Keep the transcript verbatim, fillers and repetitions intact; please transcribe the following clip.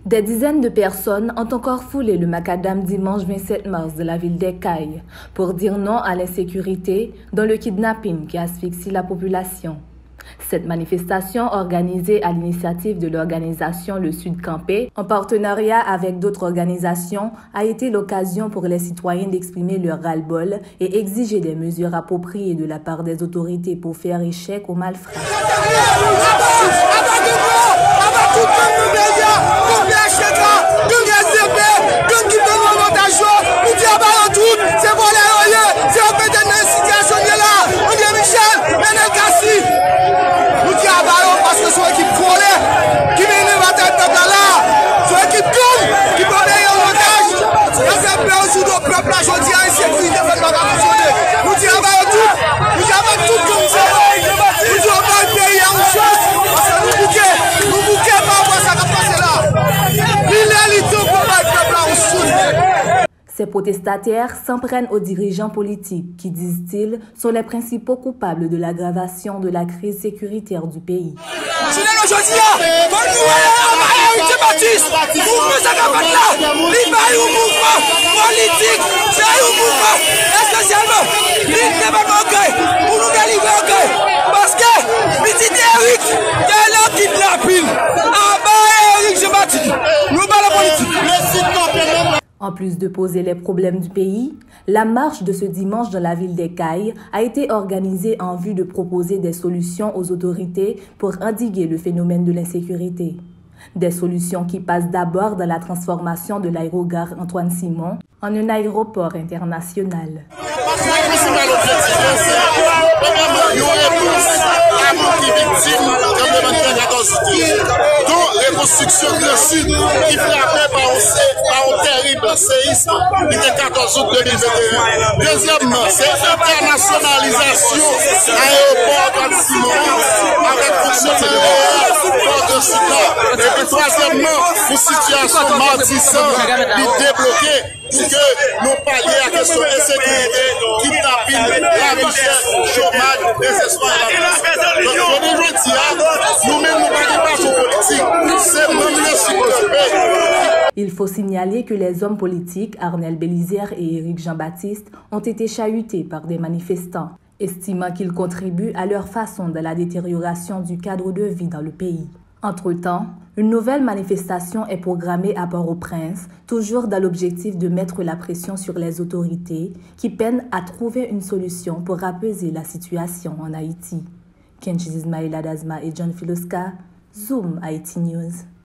Des dizaines de personnes ont encore foulé le macadam dimanche vingt-sept mars de la ville d'Ekaï pour dire non à l'insécurité dans le kidnapping qui asphyxie la population. Cette manifestation, organisée à l'initiative de l'organisation Le Sud Campé, en partenariat avec d'autres organisations, a été l'occasion pour les citoyens d'exprimer leur ras-le-bol et exiger des mesures appropriées de la part des autorités pour faire échec aux malfrats. Ces protestataires s'en prennent aux dirigeants politiques qui, disent-ils, sont les principaux coupables de l'aggravation de la crise sécuritaire du pays. En plus de poser les problèmes du pays, la marche de ce dimanche dans la ville d'Ekaï a été organisée en vue de proposer des solutions aux autorités pour endiguer le phénomène de l'insécurité. Des solutions qui passent d'abord dans la transformation de l'aérogare Antoine Simon en un aéroport international. Reconstruction de sud qui frappait par un terrible séisme le quatorze août deux mille vingt et un. Deuxièmement, c'est l'internationalisation aéroport Antoine Simon avec fonctionnaire port de Sika. Et puis troisièmement, une situation mardissante qui débloquée pour que nous parlions à la question de sécurité qui tapine la richesse, chômage, désespoir et la place. Donc, je veux dire, nous-mêmes, nous ne parlons pas de politique. Il faut signaler que les hommes politiques Arnel Bélisaire et Éric Jean-Baptiste ont été chahutés par des manifestants, estimant qu'ils contribuent à leur façon de la détérioration du cadre de vie dans le pays. Entre-temps, une nouvelle manifestation est programmée à Port-au-Prince, toujours dans l'objectif de mettre la pression sur les autorités qui peinent à trouver une solution pour apaiser la situation en Haïti. Kenji Ismail Adazma et John Filoska, Zoom Haïti News.